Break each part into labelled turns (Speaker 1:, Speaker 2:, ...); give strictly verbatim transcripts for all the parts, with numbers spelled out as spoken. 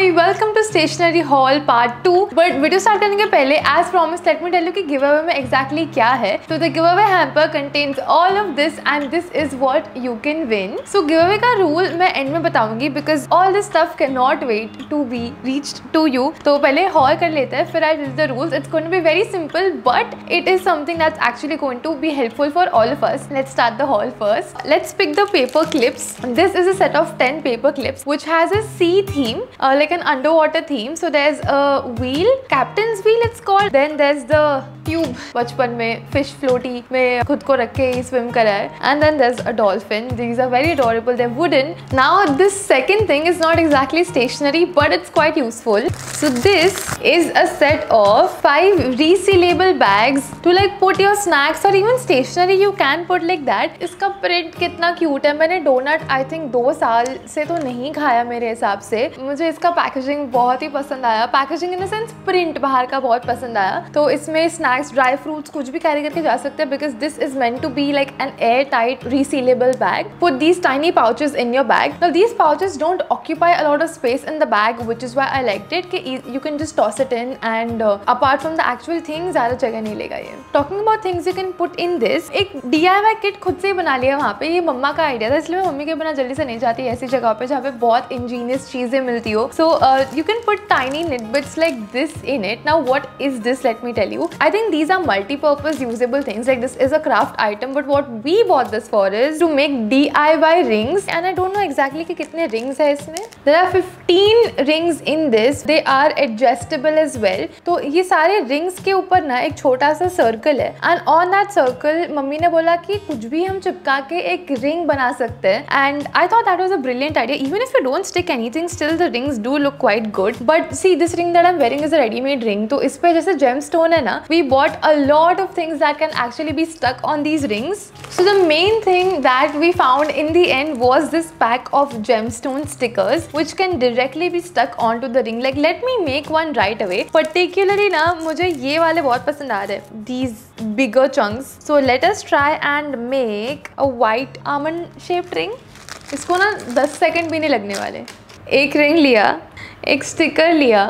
Speaker 1: Hi, welcome to stationery haul part two. But video start करने के पहले as promise let me tell you कि giveaway में exactly क्या है। तो the giveaway hamper contains all of this and this is what you can win. So giveaway का rule मैं एंड में बताऊंगी because all this stuff can not wait to be reached to you. तो पहले haul कर लेते हैं, फिर आई tell the rules. It's going to be very simple but it is something that's actually going to be helpful for all of us. Let's start the haul first. Let's pick the paper clips. This is a set of ten paper clips which has a sea theme, uh, like an underwater theme. So there's a wheel, captain's wheel it's called. Then there's the tube. बचपन में fish floaty में खुद को रख के swim करा है. And then there's a dolphin. These are very adorable. They're wooden. Now this second thing is not exactly stationary, but it's quite useful. So this is a set of five resealable bags to like put your snacks or even stationery. You can put like that. इसका print कितना cute है। मैंने donut I think दो साल से तो नहीं खाया मेरे हिसाब से। मुझे इसका पैकेजिंग बहुत ही पसंद आया। Packaging in the sense print बाहर का बहुत पसंद आया। तो इसमें स्नैक्स, ड्राई फ्रूट्स कुछ भी कैरी करके जा सकते हैं because this is meant to be like an air tight resealable bag. Put these tiny pouches in your bag. Now these pouches don't occupy a lot of space in the bag which is why I liked it कि you can just toss it in and apart from the actual thing ज़्यादा जगह नहीं लेगा ये। Talking about things you can put in this, एक D I Y kit खुद से ही बना लिया वहाँ पे। ये मम्मा का आइडिया था, इसलिए मैं मम्मी के बिना जल्दी से नहीं जाती ऐसी जगह पे जहाँ पे बहुत इंजीनियस चीजें मिलती हो। So you can put tiny tidbits like this in it. Now what is this, let me tell you. I think these are multipurpose usable things. Like this is a craft item but what we bought this for is to make D I Y rings and I don't know exactly कि कितने rings है इसमें। There are fifteen rings in this. They are adjustable as well. तो ये सारे rings के ऊपर ना एक छोटा सा सर्कल है and on that circle mummy ने बोला कि कुछ भी हम चिपका के एक रिंग बना सकते हैं and I thought that was a brilliant idea. Even if you don't stick anything still the rings do look quite good. But see this ring that I am wearing is a readymade ring. तो इस पे जैसे gem stone है ना, we bought a lot of things that can actually be stuck on these rings. So the main thing that we found in the end was this pack of gem stone stickers which can directly be stuck on to the ring. Like let me make one right away. Particularly ना मुझे ये वाले बहुत पसंद आ रहे हैं, these bigger chunks. So let us try and make a white almond shaped ring. इसको ना दस सेकंड भी नहीं लगने वाले। एक रिंग लिया, एक स्टिकर लिया,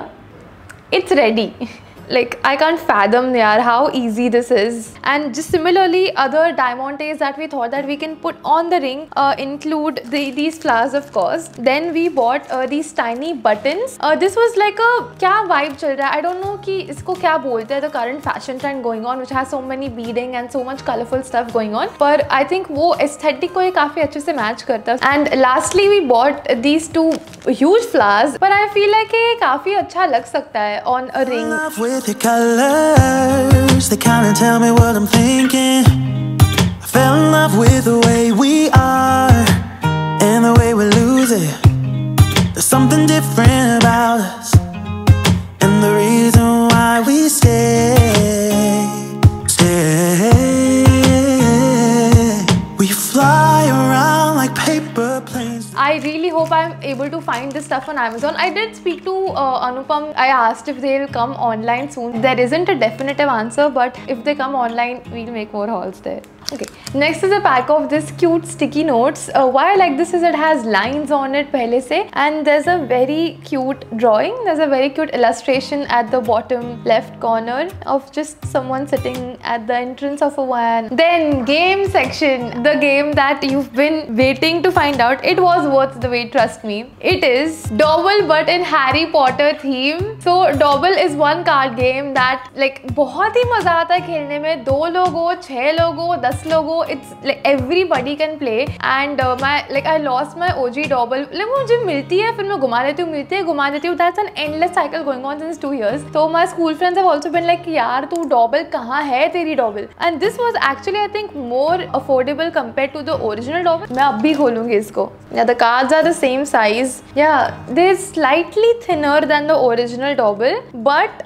Speaker 1: it's ready. Like I can't fathom yaar how easy this is. And just similarly other diamantes that we thought that we can put on the ring uh, include the, these flowers of course. Then we bought uh, these tiny buttons. Uh, this was like a क्या vibe चल रहा है I don't know कि इसको क्या बोलते हैं, the current fashion trend going on which has so many beading and so much colorful stuff going on. पर I think वो aesthetic को ये काफ़ी अच्छे से match करता है। And lastly we bought these two huge flowers. पर I feel like ये काफ़ी अच्छा लग सकता है on a ring.
Speaker 2: With your colors, they kinda tell me what I'm thinking. I fell in love with the way we are and the way we lose it. There's something different about us and the reason why we stay, stay. We fly around like paper planes.
Speaker 1: I really hope I'm able to find this stuff on Amazon. I did speak to uh, Anupam. I asked if they'll come online soon. There isn't a definitive answer, but if they come online, we'll make more hauls there. Okay, next is a pack of this cute sticky notes. Uh, why I like this is it has lines on it pehle se, and there's a very cute drawing. There's a very cute illustration at the bottom left corner of just someone sitting at the entrance of a van. Then game section, the game that you've been waiting to find out. It was worth the wait, trust me. It is Dobble but in Harry Potter theme. So Dobble is one card game that like बहुत ही मजा आता है खेलने में। दो लोग हो, छह लोग हो, दस लोग हो, it's like everybody can play. And uh, my like I lost my O G Dobble. like मुझे मिलती है, फिर मैं घुमा लेती हूँ, मिलती है, घुमा देती हूँ. That's an endless cycle going on since two years. So my school friends have also been like यार तू Dobble कहाँ है तेरी Dobble? And this was actually I think more affordable compared to the original Dobble. मैं अब भी खोलूँगी इसको. Yeah, the cards are the same size. Yeah, they're slightly thinner than the original Dobble, but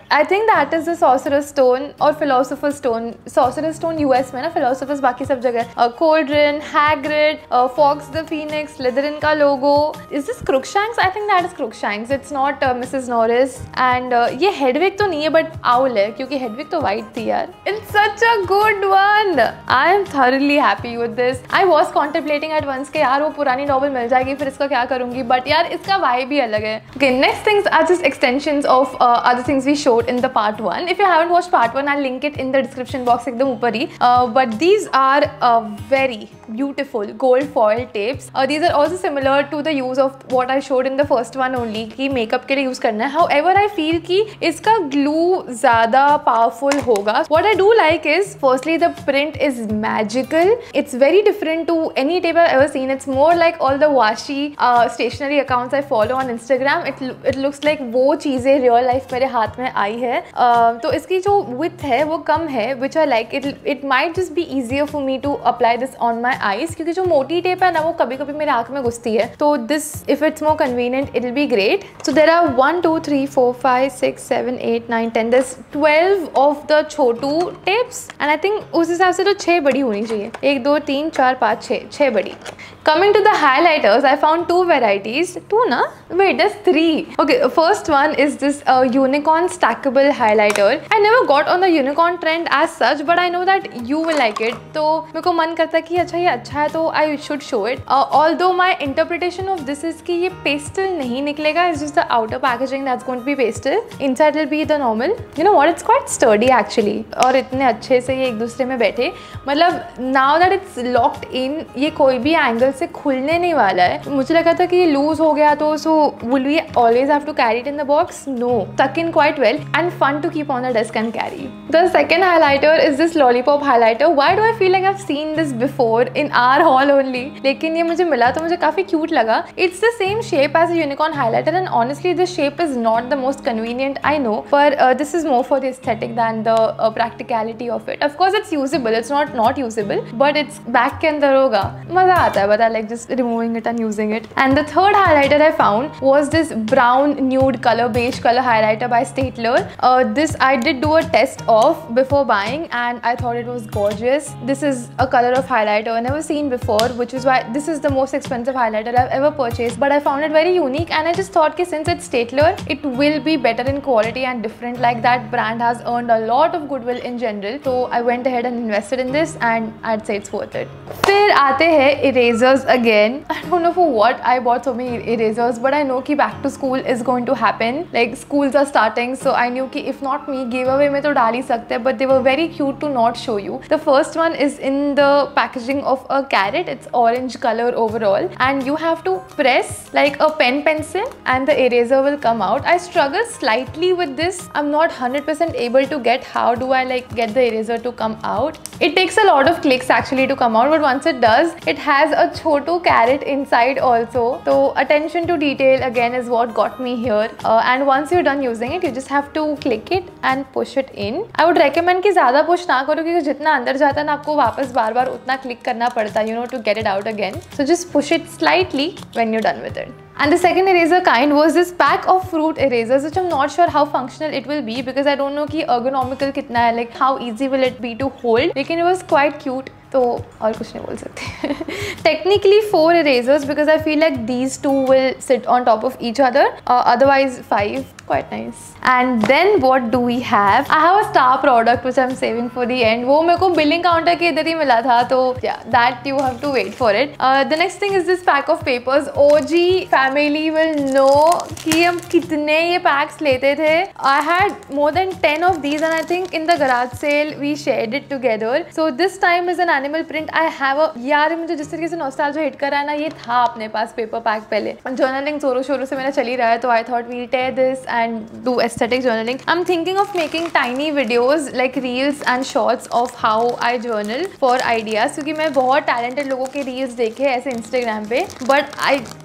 Speaker 1: I think that is the sorcerer stone और philosopher stone. Sorcerer stone US में ना, philosophers बाकी सब जगह. Cauldron, Hagrid, Fawkes the Phoenix, Slytherin का logo. Is this Crookshanks? I think that is Crookshanks. It's not Mrs Norris. And ये Hedwig तो नहीं है बट आउल है, क्योंकि हेडविग तो वाइट थी यार. It's such a good one. I am thoroughly happy with this. I was contemplating at once के यार वो पुरानी नॉवल मिल जाएगी फिर इसका क्या करूंगी, बट यार इसका वाइब भी अलग है. Okay, next things are just extensions of uh, other things we showed in the part one. If you haven't watched part one, I'll link it in the description box ekdam upar hi. Uh, but these are uh, very beautiful gold foil tapes. Uh, these are also similar to the use of what I showed in the first one only कि makeup के लिए use करना है. However, I feel कि इसका glue ज़्यादा powerful होगा. What I do like is, firstly, the print is magical. It's very different to any tape I've ever seen. It's more like all the washi uh, stationery accounts I follow on Instagram. It it looks like वो चीज़ें real life मेरे हाथ में आई है. uh, तो इसकी जो width है वो कम है, which I like. It it might just be easier for me to apply this on my eyes, क्योंकि जो मोटी टेप है ना वो कभी कभी मेरे आँख में घुसती है. तो this, if it's more convenient, it will be great. So there are one, two, three, four, five, six, seven, eight, nine, ten. There's twelve of the Chhotu tapes, and I think उस हिसाब से तो छः बड़ी होनी चाहिए. एक, दो, तीन, चार, पाँच, छः, छः बड़ी. Coming to the highlighters, I found two varieties. Two ना? Wait, there's three. Okay, first one is this uh, unicorn stackable highlighter. I never got on the unicorn trend as such, but I know that you will like it. तो मेरे को मन करता है कि अच्छा ये अच्छा है तो I should show it. Uh, although my interpretation of this is कि ये pastel नहीं निकलेगा. It's just the outer packaging that's going to be pastel. Inside will be the normal. You know what? It's quite sturdy actually. और इतने अच्छे से ये एक दूसरे में बैठे. मतलब now that it's locked in, ये कोई भी एंगल से खुलने नहीं वाला है. मुझे लगा था कि ये लूज हो गया तो सो will we always have to carry it in the box? No. Tuck in quite well and fun to keep on the desk and carry. The second highlighter is this lollipop highlighter. Why do I feel like I've seen this before in our haul only? लेकिन ये मुझे मिला तो मुझे काफी cute लगा. It's the same shape as a unicorn highlighter, and honestly this shape is not the most convenient, I know, but uh, this is more for the aesthetic than the uh, practicality of it. Of course it's usable, it's not not usable, but it's back के अंदर होगा. मजा आता है, but I like just removing it and using it. And the third highlighter I found was this brown nude color, beige color highlighter by Staedtler. Uh, this I did do a test of before buying and I thought it was gorgeous. This is a color of highlighter I've never seen before, which is why this is the most expensive highlighter I've ever purchased, but I found it very unique and I just thought that since it's Staedtler, it will be better in quality and different. Like that brand has earned a lot of goodwill in general, so I went ahead and invested in this and I'd say it's worth it. फिर आते हैं erasers again. I don't know for what I bought so many erasers, but I know कि back to school is going to happen. Like schools are starting, so I knew कि if not me, giveaway में तो डाल ही सकते हैं, but they were very cute to not show you. The first one is in the packaging of a carrot. It's orange color overall, and you have to press like a pen pencil, and the eraser will come out. I struggle slightly with this. I'm not one hundred percent able to get how do I like get the eraser to come out. It takes a lot of clicks actually to come out, but once it does, it has a chotu carrot inside also. So attention to detail again is what got me here. Uh, and once you're done using it, you just have to click it and push it in. I would recommend कि ज़्यादा push ना करो, क्योंकि जितना अंदर जाता है ना आपको वापस बार बार उतना click करना पड़ता है, you know, to get it out again. So just push it slightly when you're done with it. And the second eraser kind was this pack of fruit erasers, which I'm not sure how functional it will be because I don't know कि ergonomical कितना है, like how easy will it be to hold. लेकिन it was quite cute. तो और कुछ नहीं बोल सकते. Technically four erasers because I feel like these two will sit on top of each other. Uh, otherwise five. Quite nice. And then what do we have? I have a star product which I'm saving for the end. वो मेरे को billing counter के इधर ही मिला था, तो yeah, that you have to wait for it. Uh, the next thing is this pack of papers. O G family will know कि हम कितने ये packs लेते थे. I had more than ten of these and I think in the garage sale we shared it together. So this time is an animal print. I have a यार मुझे जिस तरीके से nostalgia hit कर रहा है ना, ये था अपने पास paper pack पहले. Journaling जोरों शोरों से मेरा चल ही रहा है, तो I thought we'll tear this and do aesthetic journaling. I'm thinking of making tiny videos like reels and shorts of how I journal for ideas, क्योंकि मैं बहुत talented लोगों के reels देखे ऐसे Instagram पे, but I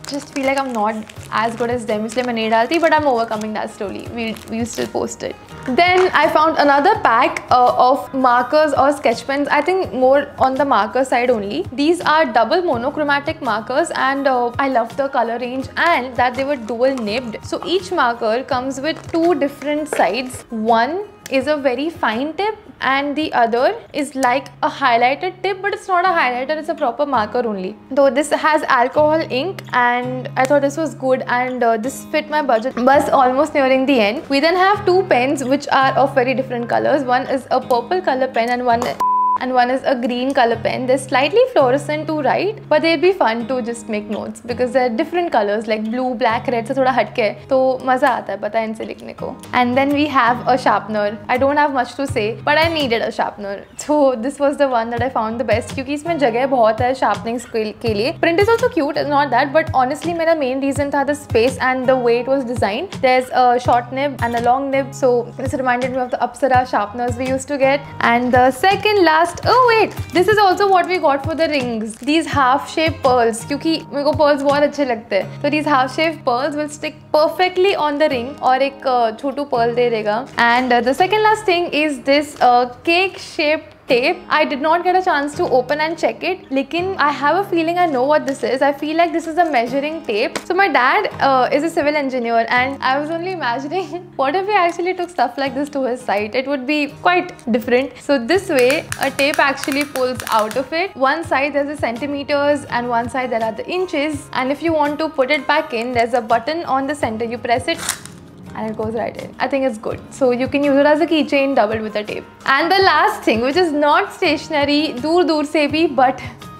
Speaker 1: just feel like I'm not as good as them, इसलिए मैं नहीं डालती, but I'm overcoming that slowly. We we'll still post it. Then I found another pack uh, of markers or sketch pens. I think more on the marker side only. These are double monochromatic markers, and uh, I love the color range and that they were dual nibbed. So each marker comes with two different sides. One is a very fine tip and the other is like a highlighted tip, but it's not a highlighter, it's a proper marker only. Though this has alcohol ink, and I thought this was good, and uh, this fit my budget. But almost nearing the end, we then have two pens which are of very different colors. One is a purple color pen and one and one is a green color pen. They're slightly fluorescent to write, but they'll be fun to just make notes because they're different colors like blue, black, red. से थोड़ा हटके है तो मजा आता है पता है इनसे लिखने को. And then we have a sharpener. I don't have much to say, but I needed a sharpener. So this was the one that I found the best क्योंकि इसमें जगह बहुत है sharpening के लिए. Print is also cute, it's not that, but honestly मेरा main reason था the space and the way it was designed. There's a short nib and a long nib, so this reminded me of the Apsara sharpeners we used to get. And the second last oh wait, this is also what we got for the rings. These half shaped pearls, क्योंकि मेरे को pearls बहुत अच्छे लगते हैं. So these half shaped pearls will stick perfectly on the ring और एक छोटू pearl दे देगा. And uh, the second last thing is this uh, cake shaped tape. I did not get a chance to open and check it, लेकिन I have a feeling I know what this is. I feel like this is a measuring tape. So my dad uh, is a civil engineer, and I was only imagining what if he actually took stuff like this to his site. It would be quite different. So this way a tape actually pulls out of it. One side there's the centimeters and one side there are the inches, and if you want to put it back in, there's a button on the center. You press it and it goes right in. I think it's good. So you can use it as a keychain doubled with a tape. And the last thing, which is not stationery, dur dur se bhi, but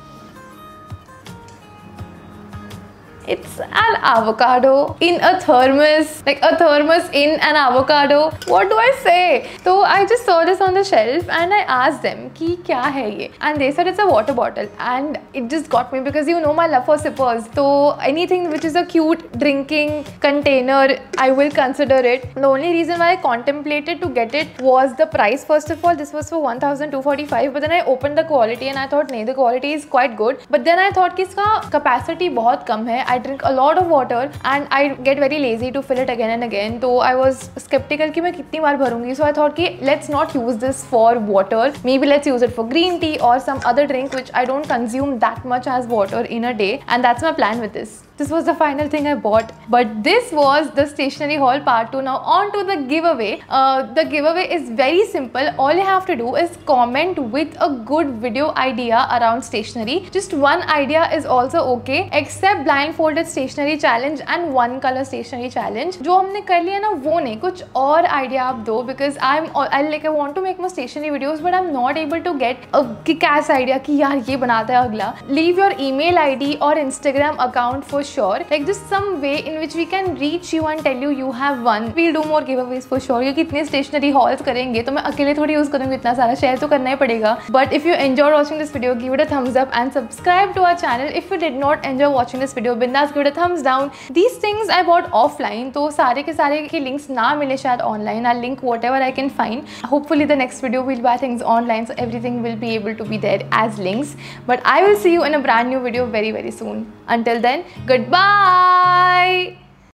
Speaker 1: it's an avocado in a thermos, like a thermos in an avocado. What do I say? So I just saw this on the shelf and I asked them ki kya hai ye, and they said it's a water bottle, and it just got me because you know my love for sippers. So anything which is a cute drinking container, I will consider it. The only reason why I contemplated to get it was the price. First of all, this was for one thousand two hundred forty-five, but then I opened the quality and I thought nahi, the quality is quite good. But then I thought ki iska capacity bahut kam hai. I drink a lot of water and I get very lazy to fill it again and again. So I was skeptical कि मैं कितनी बार भरूंगी. So I thought कि let's not use this for water. Maybe let's use it for green tea or some other drink which I don't consume that much as water in a day. And that's my plan with this. This was the final thing I bought. But this was the stationery haul part two. Now on to the giveaway. Uh, the giveaway is very simple. All you have to do is comment with a good video idea around stationery. Just one idea is also okay, except blindfolded stationery challenge and one color stationery challenge. जो हमने कर लिया ना वो नहीं, कुछ और idea आप दो, because I'm I like I want to make more stationery videos, but I'm not able to get a kick-ass idea कि यार ये बनाते हैं अगला. Leave your email I D or Instagram account for sure, like just some way in which we can reach you and tell you you have won. We'll do more giveaways for sure. क्योंकि इतने stationery hauls करेंगे तो मैं अकेले थोड़ी use करूँगी, इतना सारा शेयर तो करना ही पड़ेगा. But if you enjoyed watching this video, give it a thumbs up and subscribe to our channel. If you did not enjoy watching this video, bindas give it a thumbs down. These things I bought offline, तो सारे के सारे के links ना मिले शायद online. I'll link whatever I can find. Hopefully the next video we'll buy things online, so everything will be able to be there as links. But I will see you in a brand new video very very soon. Until then, goodbye.